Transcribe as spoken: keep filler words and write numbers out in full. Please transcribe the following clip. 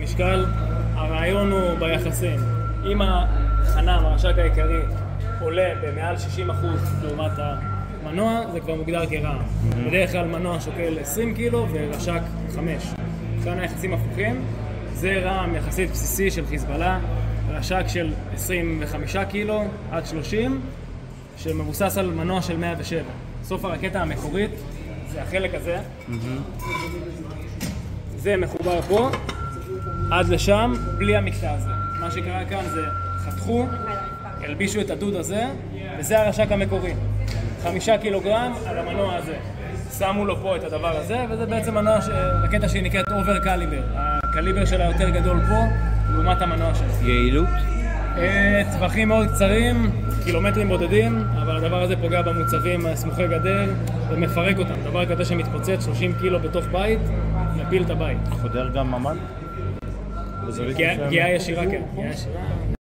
משקל. הרעיון הוא ביחסים. אם החנם, הרשק העיקרי, עולה במעל שישים אחוז לעומת המנוע, זה כבר מוגדר כרעם. בדרך כלל מנוע שוקל עשרים קילו ורשק חמש. כאן היחסים הפוכים. זה רעם יחסית בסיסי של חיזבאללה, רשק של עשרים וחמישה קילו עד שלושים, שמבוסס על מנוע של מאה ושבע. סוף הרקטה המקורית זה החלק הזה. זה מחובר פה עד לשם בלי המקטע הזה. מה שקרה כאן זה חתכו, הלבישו את הדוד הזה, וזה הרשק המקורי. חמישה קילוגרם על המנוע הזה. שמו לו פה את הדבר הזה, וזה בעצם מנוע, רקטה שהיא נקראת אובר קליבר. הקליבר שלה יותר גדול פה, לעומת המנוע שלה. יעילות? טווחים מאוד קצרים, קילומטרים בודדים, אבל הדבר הזה פוגע במוצבים סמוכי גדר ומפרק אותם. דבר כזה שמתפוצץ שלושים קילו בתוך בית, מפיל את הבית. חודר גם ממ"ד? פגיעה ישירה, כן.